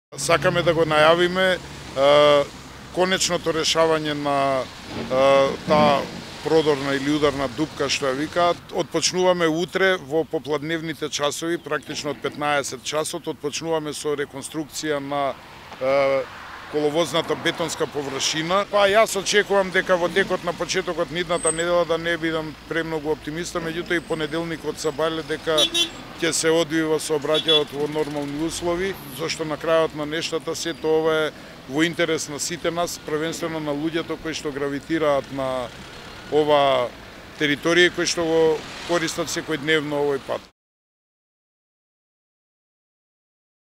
Сакаме да го најавиме конечното решавање на таа продорна или ударна дупка што ја викаат. Отпочнуваме утре во попладневните часови, практично од 15 часот, отпочнуваме со реконструкција на коловозната бетонска површина. Јас очекувам дека во текот на почетокот на идната недела, да не бидам премногу оптимиста, меѓутоа и понеделникот се бајле дека ќе се одвива сообраќајот во нормални услови, зашто на крајот на нештата сето ова е во интерес на сите нас, првенствено на луѓето кои што гравитираат на ова територија, кои што го користат секојдневно овој пат.